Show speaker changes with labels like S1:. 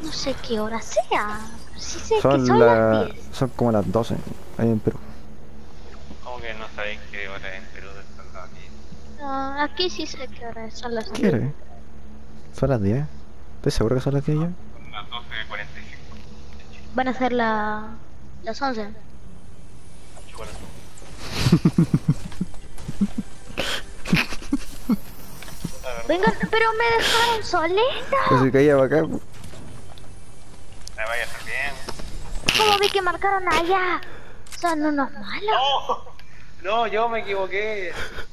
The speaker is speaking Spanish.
S1: no sé qué hora sea. Sí sé que
S2: Son
S1: son las 10.
S2: son como las 12 ahí en Perú.
S3: ¿Cómo que no sabéis qué hora en Perú son las 10?
S1: No, aquí sí sé qué hora es, son las
S2: ¿Qué
S1: 10.
S2: eres? Son las 10. ¿Estás seguro que son las 10 ya?
S3: Son las 12:45 de Chile.
S1: Van a ser las 11.
S3: Chúpala. Puta, ¿verdad?
S1: Vengan, pero me dejaron
S2: Pues
S1: solita.
S2: se caía para acá. Po.
S3: La vaya a hacer bien.
S1: ¿Cómo vi que marcaron allá? Son unos malos.
S3: ¡No! No, yo me equivoqué.